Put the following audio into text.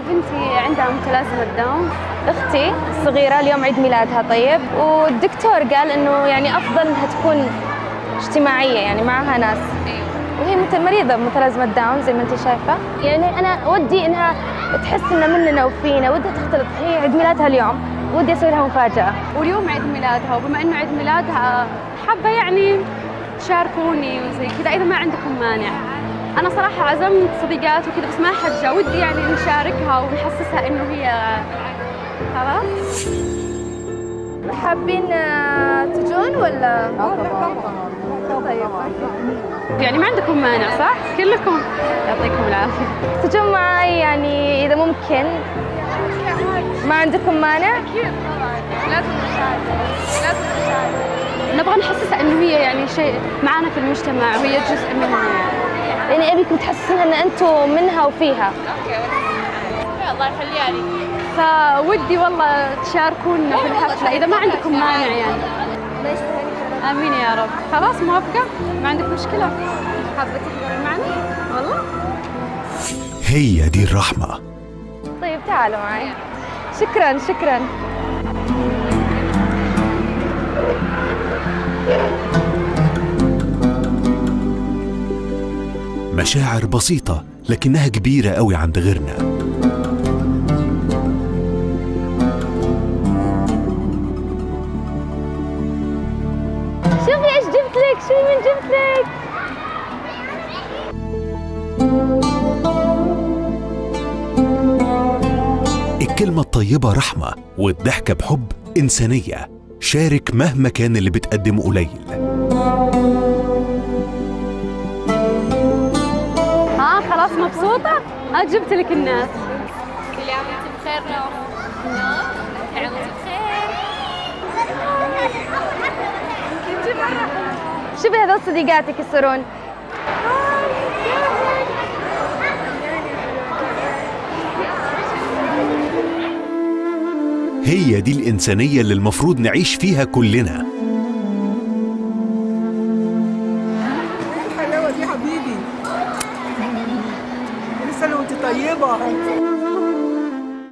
بنتي عندها متلازمة داون. أختي الصغيرة اليوم عيد ميلادها طيب، والدكتور قال إنه يعني أفضل إنها تكون اجتماعية يعني معها ناس. وهي مريضة بمتلازمة داون زي ما أنت شايفة. يعني أنا ودي إنها تحس إنها مننا وفينا، ودها تختلط. هي عيد ميلادها اليوم، ودي أسوي لها مفاجأة. واليوم عيد ميلادها، وبما إنه عيد ميلادها حابة يعني تشاركوني وزي كذا إذا ما عندكم مانع. أنا صراحة عزمت صديقات وكذا بس ما حد جا، ودي يعني نشاركها ونحسسها إنه هي خلاص. حابين تجون ولا؟ طيب يعني ما عندكم مانع صح؟ كلكم يعطيكم العافية. تجون معي يعني إذا ممكن. ما عندكم مانع؟ أكيد طبعا لازم نشارك. نبغى نحسسها إنه هي يعني شيء معانا في المجتمع وهي جزء مننا يعني أبيكم تحسسونها إن أنتم منها وفيها. أوكي الله يخليها لي. فودي والله تشاركونا في الحفلة إذا ما عندكم مانع يعني. آمين يا رب. خلاص موافقة؟ ما عندك مشكلة؟ حابة تحضري معنا؟ والله؟ هي دي الرحمة. طيب تعالوا معي. شكراً. مشاعر بسيطة لكنها كبيرة قوي عند غيرنا. شوفي ايش جبت لك، شوفي من جبت لك. الكلمة الطيبة رحمة، والضحكة بحب إنسانية. شارك مهما كان اللي بتقدمه قليل. خلاص مبسوطة؟ جبت لك الناس. كل عام وانت بخير نور. كل عام وانت بخير. شوفي هذول صديقاتك يصيرون. هي دي الإنسانية اللي المفروض نعيش فيها كلنا. الحلاوة دي حبيبي. كل سنة وانت طيبة.